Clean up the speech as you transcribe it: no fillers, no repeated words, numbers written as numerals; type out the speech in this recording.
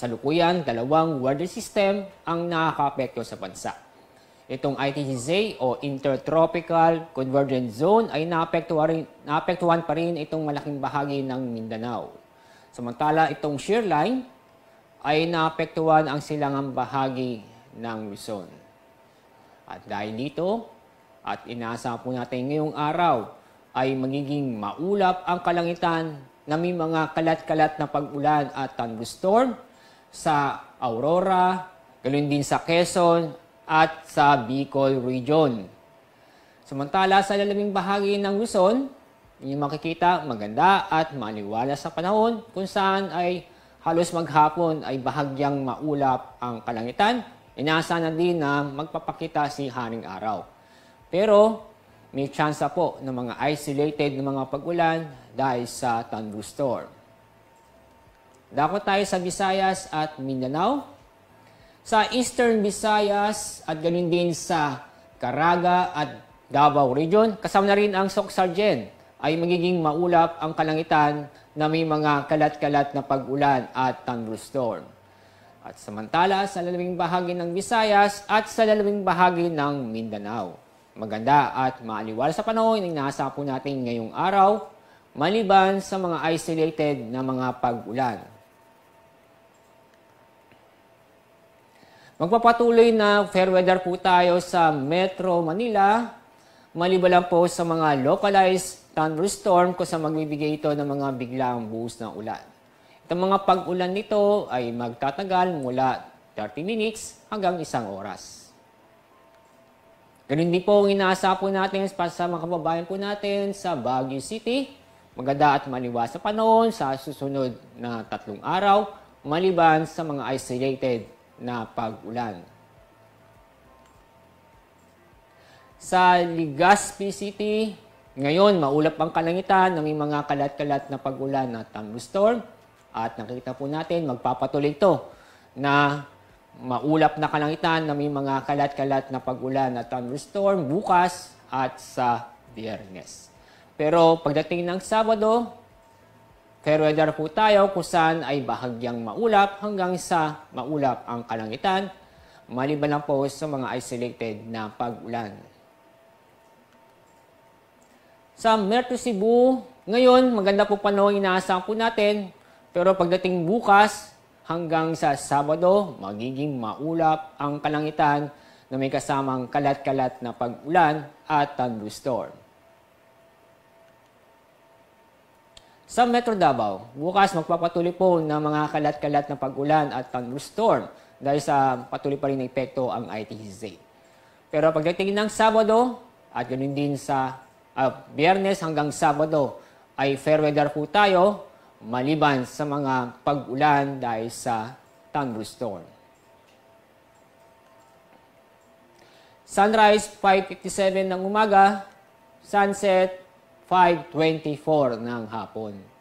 kasalukuyan, dalawang weather system ang nakakaapekto sa bansa. Itong ITGZ o Intertropical Convergence Zone ay naapektuhan pa rin itong malaking bahagi ng Mindanao. Samantala, itong shear line ay naapektuhan ang silangang bahagi ng Luzon. At dahil dito, at inaasahan po natin ngayong araw, ay magiging maulap ang kalangitan na may mga kalat-kalat na pag-ulan at thunderstorm sa Aurora, ganoon din sa Quezon at sa Bicol Region. Samantala sa lalaming bahagi ng Luzon, inyong makikita maganda at maliwalas sa panahon kung saan ay halos maghapon ay bahagyang maulap ang kalangitan. Inaasahan na din na magpapakita si Haring Araw. Pero may tsansa po ng mga isolated na mga pag-ulan dahil sa thunderstorm. Dako tayo sa Visayas at Mindanao. Sa Eastern Visayas at ganoon din sa Caraga at Davao Region, kasama na rin ang Soc-Sargen, ay magiging maulap ang kalangitan na may mga kalat-kalat na pag-ulan at thunderstorm. At samantala sa lalaming bahagi ng Visayas at sa lalaming bahagi ng Mindanao, maganda at maaliwalas sa panahon ang inaasahan po natin ngayong araw, maliban sa mga isolated na mga pag-ulan. Magpapatuloy na fair weather po tayo sa Metro Manila, maliban lang po sa mga localized thunderstorm kung saan magbibigay ito ng mga biglang buhos ng ulan. Itong mga pag-ulan nito ay magtatagal mula 30 minutes hanggang 1 oras. Ganun din po ang inaasahan po natin sa mga kababayan po natin sa Baguio City. Maganda at maliwas sa panahon sa susunod na 3 araw, maliban sa mga isolated na pag-ulan. Sa Legazpi City, ngayon maulap ang kalangitan na may mga kalat-kalat na pag-ulan at thunderstorm. At nakita po natin, magpapatuloy ito na maulap na kalangitan na may mga kalat-kalat na pag-ulan at thunderstorm bukas at sa Biyernes. Pero pagdating ng Sabado, fair weather po tayo kung saan ay bahagyang maulap hanggang sa maulap ang kalangitan, maliban lang po sa mga isolated na pag-ulan. Sa Metro Cebu, ngayon maganda po panahon inaasahan po natin, pero pagdating bukas, hanggang sa Sabado, magiging maulap ang kalangitan na may kasamang kalat-kalat na pag-ulan at thunderstorm. Sa Metro Davao, bukas magpapatuloy po ng mga kalat-kalat na pag-ulan at thunderstorm dahil sa patuloy pa rin na epekto ang ITGZ. Pero pagdating ng Sabado at ganoon din sa Biyernes hanggang Sabado ay fair weather po tayo, maliban sa mga pag-ulan dahil sa thunderstorm. Sunrise 5:57 ng umaga, sunset 5:24 ng hapon.